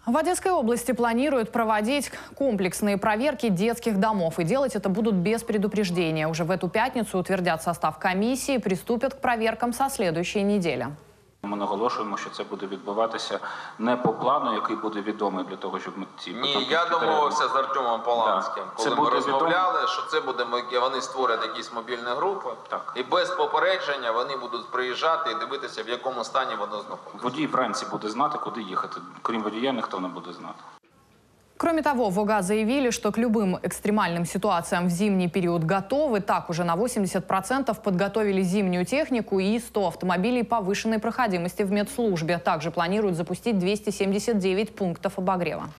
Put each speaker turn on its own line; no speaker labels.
В Одесской области планируют проводить комплексные проверки детских домов. И делать это будут без предупреждения. Уже в эту пятницу утвердят состав комиссии и приступят к проверкам со следующей недели.
Ми наголошуємо, що це буде відбуватися не по плану, який буде відомий для того, щоб ми ці...
Ні, я домовився з Артемом Поланським, коли ми розмовляли, що це буде, вони створять якісь мобільні групи, і без попередження вони будуть приїжджати і дивитися, в якому стані воно знаходиться.
Водій вранці буде знати, куди їхати. Крім водія, ніхто не буде знати.
Кроме того, в ОГА заявили, что к любым экстремальным ситуациям в зимний период готовы. Так, уже на 80% подготовили зимнюю технику и 100 автомобилей повышенной проходимости в медслужбе. Также планируют запустить 279 пунктов обогрева.